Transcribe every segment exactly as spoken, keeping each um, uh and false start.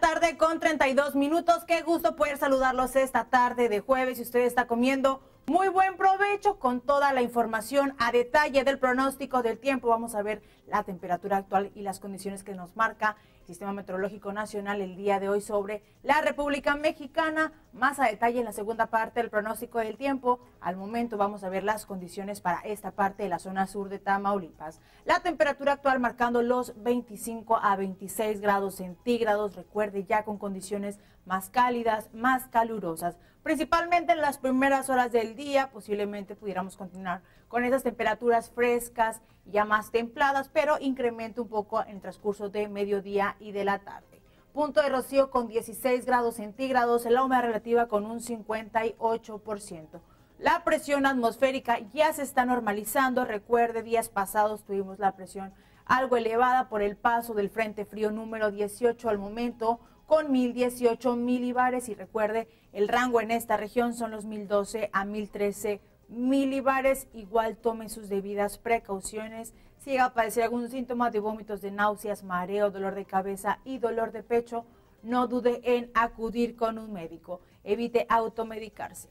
tarde con treinta y dos minutos. Qué gusto poder saludarlos esta tarde de jueves. Si usted está comiendo, muy buen provecho con toda la información a detalle del pronóstico del tiempo. Vamos a ver la temperatura actual y las condiciones que nos marca el Sistema Meteorológico Nacional el día de hoy sobre la República Mexicana. Más a detalle en la segunda parte del pronóstico del tiempo. Al momento vamos a ver las condiciones para esta parte de la zona sur de Tamaulipas. La temperatura actual marcando los veinticinco a veintiséis grados centígrados. Recuerde, ya con condiciones más cálidas, más calurosas. Principalmente en las primeras horas del día, posiblemente pudiéramos continuar con esas temperaturas frescas, ya más templadas, pero incrementa un poco en el transcurso de mediodía y de la tarde. Punto de rocío con dieciséis grados centígrados, la humedad relativa con un cincuenta y ocho por ciento. La presión atmosférica ya se está normalizando. Recuerde, días pasados tuvimos la presión algo elevada por el paso del Frente Frío número dieciocho al momento, con mil dieciocho milibares, y recuerde, el rango en esta región son los mil doce a mil trece milibares. Igual tome sus debidas precauciones. Si llega a padecer algún síntoma de vómitos, de náuseas, mareo, dolor de cabeza y dolor de pecho, no dude en acudir con un médico. Evite automedicarse.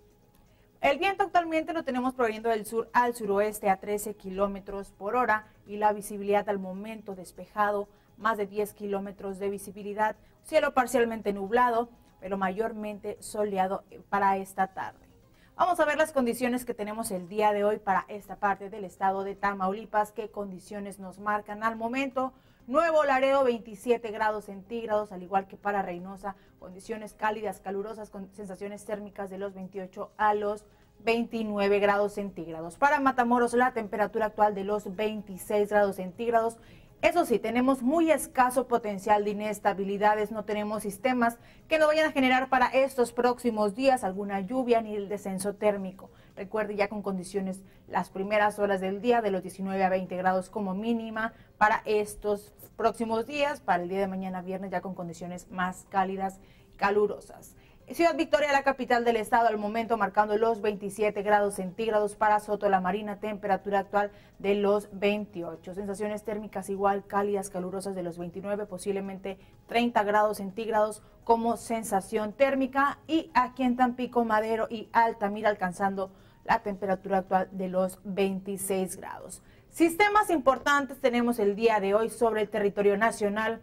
El viento actualmente lo tenemos proveniendo del sur al suroeste a trece kilómetros por hora y la visibilidad al momento despejado, más de diez kilómetros de visibilidad, cielo parcialmente nublado, pero mayormente soleado para esta tarde. Vamos a ver las condiciones que tenemos el día de hoy para esta parte del estado de Tamaulipas. ¿Qué condiciones nos marcan al momento? Nuevo Laredo, veintisiete grados centígrados, al igual que para Reynosa, condiciones cálidas, calurosas, con sensaciones térmicas de los veintiocho a los veintinueve grados centígrados. Para Matamoros, la temperatura actual de los veintiséis grados centígrados. Eso sí, tenemos muy escaso potencial de inestabilidades, no tenemos sistemas que nos vayan a generar para estos próximos días alguna lluvia ni el descenso térmico. Recuerde, ya con condiciones las primeras horas del día de los diecinueve a veinte grados como mínima para estos próximos días, para el día de mañana viernes ya con condiciones más cálidas y calurosas. Ciudad Victoria, la capital del estado, al momento marcando los veintisiete grados centígrados. Para Soto la Marina, temperatura actual de los veintiocho. Sensaciones térmicas igual, cálidas, calurosas de los veintinueve, posiblemente treinta grados centígrados como sensación térmica. Y aquí en Tampico, Madero y Altamira alcanzando la temperatura actual de los veintiséis grados. Sistemas importantes tenemos el día de hoy sobre el territorio nacional.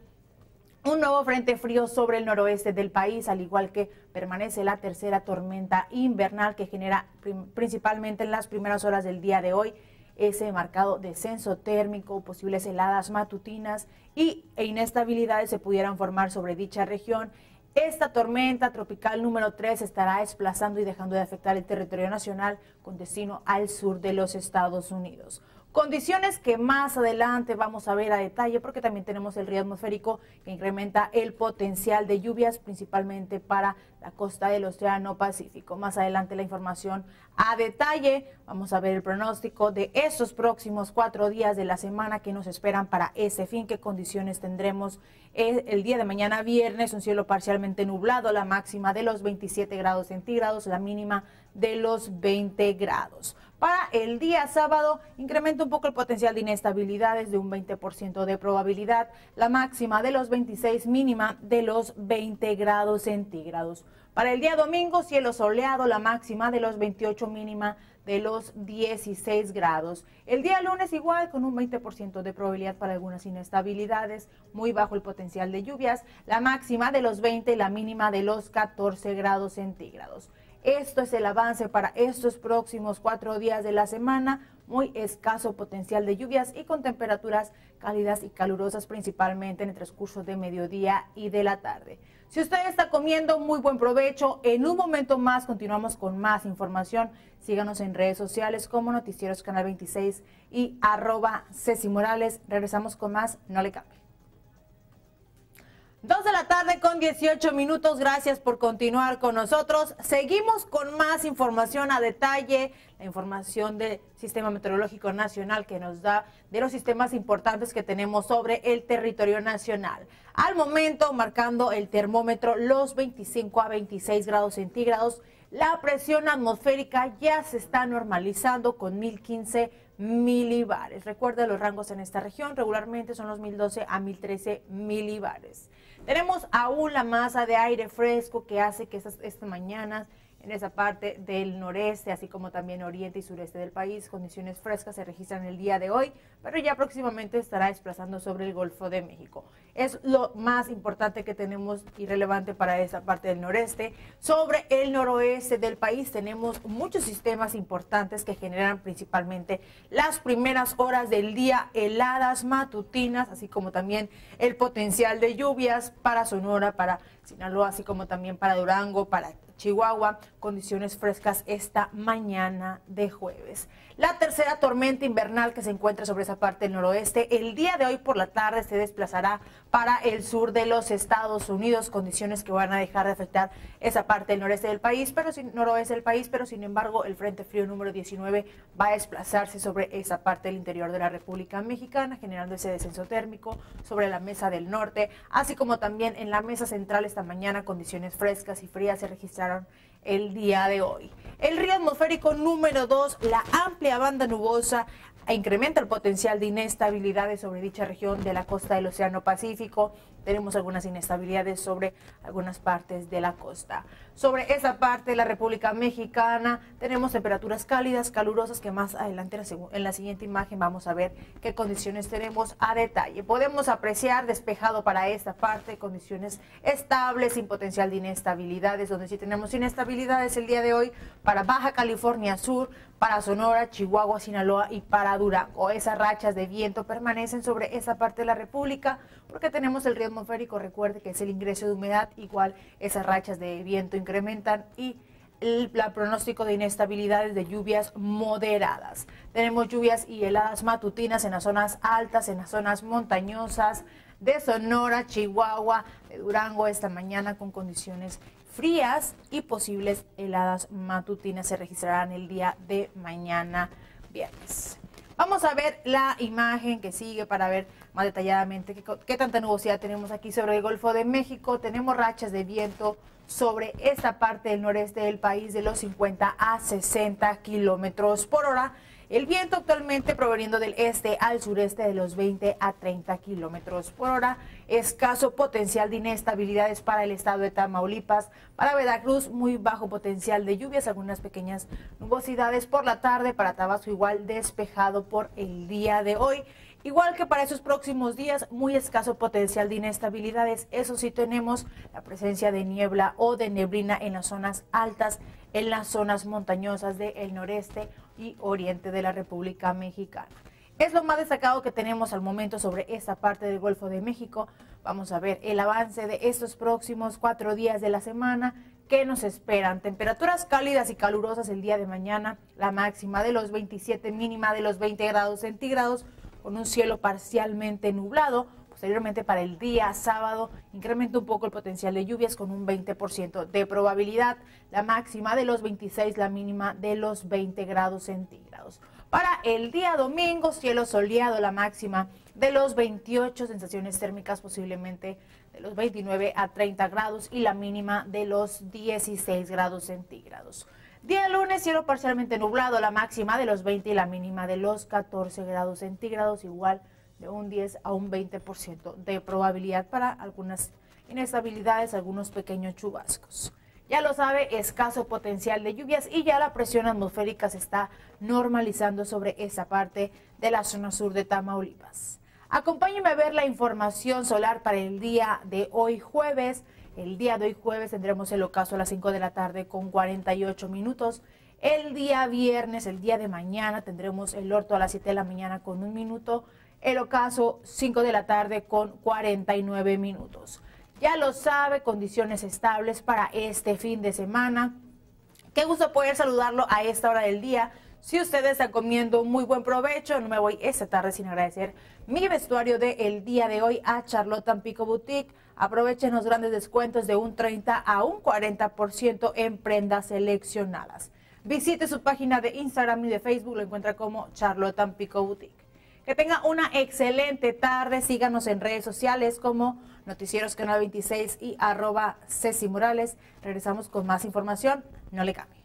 Un nuevo frente frío sobre el noroeste del país, al igual que permanece la tercera tormenta invernal que genera principalmente en las primeras horas del día de hoy ese marcado descenso térmico, posibles heladas matutinas y e inestabilidades se pudieran formar sobre dicha región. Esta tormenta tropical número tres estará desplazando y dejando de afectar el territorio nacional con destino al sur de los Estados Unidos. Condiciones que más adelante vamos a ver a detalle porque también tenemos el río atmosférico que incrementa el potencial de lluvias principalmente para la costa del Océano Pacífico. Más adelante la información a detalle. Vamos a ver el pronóstico de estos próximos cuatro días de la semana que nos esperan para ese fin. ¿Qué condiciones tendremos el día de mañana viernes? Un cielo parcialmente nublado, la máxima de los veintisiete grados centígrados, la mínima de los veinte grados. Para el día sábado, incrementa un poco el potencial de inestabilidades de un veinte por ciento de probabilidad, la máxima de los veintiséis, mínima de los veinte grados centígrados. Para el día domingo, cielo soleado, la máxima de los veintiocho, mínima de los dieciséis grados. El día lunes igual, con un veinte por ciento de probabilidad para algunas inestabilidades, muy bajo el potencial de lluvias, la máxima de los veinte, la mínima de los catorce grados centígrados. Esto es el avance para estos próximos cuatro días de la semana, muy escaso potencial de lluvias y con temperaturas cálidas y calurosas principalmente en el transcurso de mediodía y de la tarde. Si usted está comiendo, muy buen provecho. En un momento más continuamos con más información. Síganos en redes sociales como Noticieros Canal veintiséis y arroba Ceci Morales. Regresamos con más, no le cambie. Dos de la tarde con dieciocho minutos, gracias por continuar con nosotros. Seguimos con más información a detalle, la información del Sistema Meteorológico Nacional que nos da de los sistemas importantes que tenemos sobre el territorio nacional. Al momento, marcando el termómetro los veinticinco a veintiséis grados centígrados, la presión atmosférica ya se está normalizando con mil quince milibares. Recuerda, los rangos en esta región regularmente son los mil doce a mil trece milibares. Tenemos aún la masa de aire fresco que hace que estas, estas mañanas en esa parte del noreste, así como también oriente y sureste del país, condiciones frescas se registran el día de hoy, pero ya próximamente estará desplazando sobre el Golfo de México. Es lo más importante que tenemos y relevante para esa parte del noreste. Sobre el noroeste del país tenemos muchos sistemas importantes que generan principalmente las primeras horas del día, heladas matutinas, así como también el potencial de lluvias para Sonora, para Sinaloa, así como también para Durango, para Chihuahua, condiciones frescas esta mañana de jueves. La tercera tormenta invernal que se encuentra sobre esa parte del noroeste, el día de hoy por la tarde se desplazará para el sur de los Estados Unidos, condiciones que van a dejar de afectar esa parte del noreste del país, pero sin, noroeste del país, pero sin embargo el Frente Frío número diecinueve va a desplazarse sobre esa parte del interior de la República Mexicana, generando ese descenso térmico sobre la mesa del norte, así como también en la mesa central esta mañana condiciones frescas y frías se registraron el día de hoy. El río atmosférico número dos, la amplia banda nubosa, incrementa el potencial de inestabilidades sobre dicha región de la costa del Océano Pacífico. Tenemos algunas inestabilidades sobre algunas partes de la costa. Sobre esa parte de la República Mexicana tenemos temperaturas cálidas, calurosas, que más adelante en la siguiente imagen vamos a ver qué condiciones tenemos a detalle. Podemos apreciar despejado para esta parte, condiciones estables, sin potencial de inestabilidades, donde sí tenemos inestabilidades el día de hoy para Baja California Sur, para Sonora, Chihuahua, Sinaloa y para Durango. Esas rachas de viento permanecen sobre esa parte de la República porque tenemos el río atmosférico, recuerde que es el ingreso de humedad, igual esas rachas de viento incrementan y el, el pronóstico de inestabilidades de lluvias moderadas. Tenemos lluvias y heladas matutinas en las zonas altas, en las zonas montañosas de Sonora, Chihuahua, de Durango esta mañana con condiciones frías y posibles heladas matutinas se registrarán el día de mañana viernes. Vamos a ver la imagen que sigue para ver más detalladamente qué, qué tanta nubosidad tenemos aquí sobre el Golfo de México. Tenemos rachas de viento sobre esta parte del noreste del país de los cincuenta a sesenta kilómetros por hora. El viento actualmente proveniendo del este al sureste de los veinte a treinta kilómetros por hora. Escaso potencial de inestabilidades para el estado de Tamaulipas. Para Veracruz, muy bajo potencial de lluvias, algunas pequeñas nubosidades por la tarde. Para Tabasco, igual despejado por el día de hoy. Igual que para esos próximos días, muy escaso potencial de inestabilidades. Eso sí, tenemos la presencia de niebla o de neblina en las zonas altas, en las zonas montañosas del noreste y oriente de la República Mexicana. Es lo más destacado que tenemos al momento sobre esta parte del Golfo de México. Vamos a ver el avance de estos próximos cuatro días de la semana. ¿Qué nos esperan? Temperaturas cálidas y calurosas el día de mañana, la máxima de los veintisiete, mínima de los veinte grados centígrados, con un cielo parcialmente nublado. Posteriormente para el día sábado incrementa un poco el potencial de lluvias con un veinte por ciento de probabilidad, la máxima de los veintiséis, la mínima de los veinte grados centígrados. Para el día domingo, cielo soleado, la máxima de los veintiocho, sensaciones térmicas posiblemente de los veintinueve a treinta grados y la mínima de los dieciséis grados centígrados. Día lunes, cielo parcialmente nublado, la máxima de los veinte y la mínima de los catorce grados centígrados, igual de un diez a un veinte por ciento de probabilidad para algunas inestabilidades, algunos pequeños chubascos. Ya lo sabe, escaso potencial de lluvias y ya la presión atmosférica se está normalizando sobre esa parte de la zona sur de Tamaulipas. Acompáñenme a ver la información solar para el día de hoy jueves. El día de hoy jueves tendremos el ocaso a las cinco de la tarde con cuarenta y ocho minutos. El día viernes, el día de mañana, tendremos el orto a las siete de la mañana con un minuto. El ocaso cinco de la tarde con cuarenta y nueve minutos. Ya lo sabe, condiciones estables para este fin de semana. Qué gusto poder saludarlo a esta hora del día. Si ustedes están comiendo, muy buen provecho. No me voy esta tarde sin agradecer mi vestuario del día de hoy a Charlotte Tampico Boutique. Aprovechen los grandes descuentos de un treinta a un cuarenta por ciento en prendas seleccionadas. Visite su página de Instagram y de Facebook, lo encuentra como Charlotte Tampico Boutique. Que tenga una excelente tarde. Síganos en redes sociales como Noticieros Canal veintiséis y arroba Ceci Morales. Regresamos con más información. No le cambie.